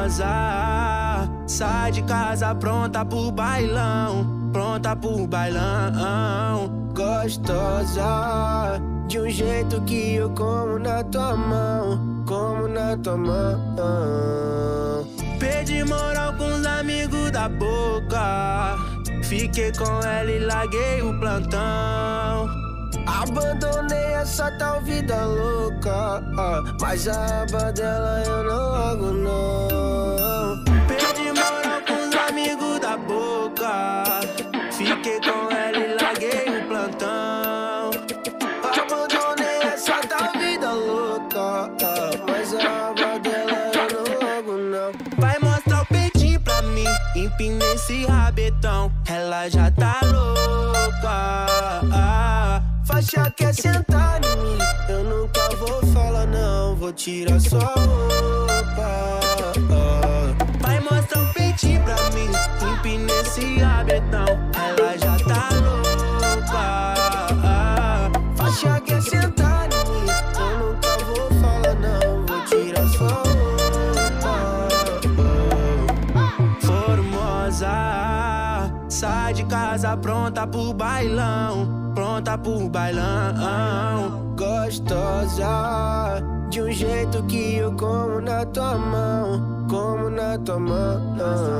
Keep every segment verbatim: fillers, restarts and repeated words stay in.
Formosa, sai de casa pronta pro bailão, pronta pro bailão. Gostosa, de um jeito que eu como na tua mão, como na tua mão. Perdi moral com os amigos da boca, fiquei com ela e larguei o plantão. Abandonei essa tal vida louca, mas a aba dela eu não largo não. Perdi moral com os amigos da boca, fiquei com ela e larguei o plantão. Abandonei essa tal vida louca, mas a aba dela eu não largo não. Vai mostrar o peitinho pra mim, empina esse rabetão, ela já tá louca. Faixa quer sentar em mim, eu nunca vou falar não, vou tirar sua roupa. Vai mostrar o peitinho pra mim, empina esse rabetão, ela já tá louca. Faixa quer sentar em mim, eu nunca vou falar não, vou tirar sua roupa. Formosa, sai de casa pronta pro bailão, pronta pro bailão. Gostosa, de um jeito que eu como na tua mão, como na tua mão.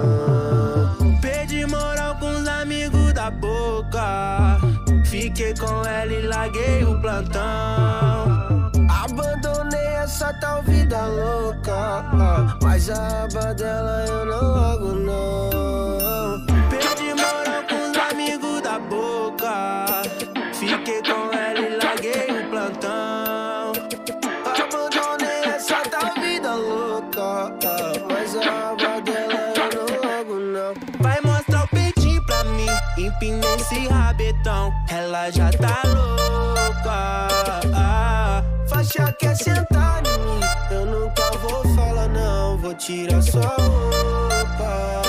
Perdi moral com os amigos da boca, fiquei com ela e larguei o plantão. Abandonei essa tal vida louca, mas a aba dela eu não largo não. Perdi moral com os amigos da boca, fiquei com ela e larguei o plantão. Abandonei essa tal vida louca, mas a aba dela eu não largo não. Vai mostrar o peitinho pra mim, empina esse rabetão, ela já tá louca. Faixa quer sentar em mim, eu nunca vou falar não, vou tirar sua roupa.